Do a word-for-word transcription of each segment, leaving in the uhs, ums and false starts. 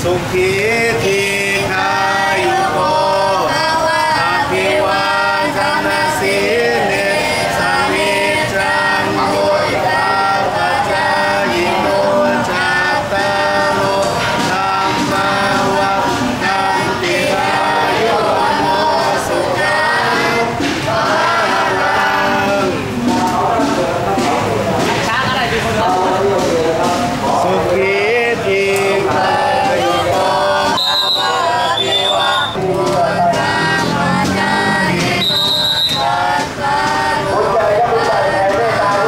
สุขีทีคายุโกอาภิวาทนาสีเลสามิจังโมตาปัจจายิโนจัตตาโลธัมมาวัฏันติอายุโนสุขังภะลังสุขีทีคายุโกอาภิวาทนาสีเลสามิจังโมตาปัจจายิโน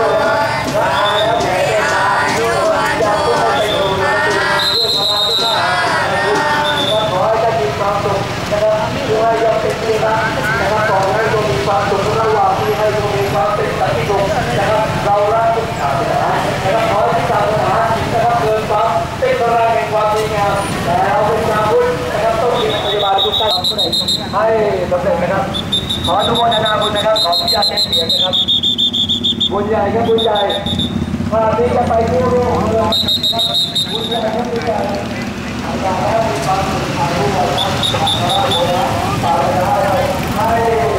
ให้สำเร็จนะครับขออนุโมทนาบุญนะครับขออนุญาตเสียงนะครับบุญใหญ่ครับบุญใหญ่มาที่จะไปกู้โลกเมืองนะครับบุญใหญ่ครับบุญใหญ่อาจารย์มีความสุขทางรู้ว่าทางพระโบราณให้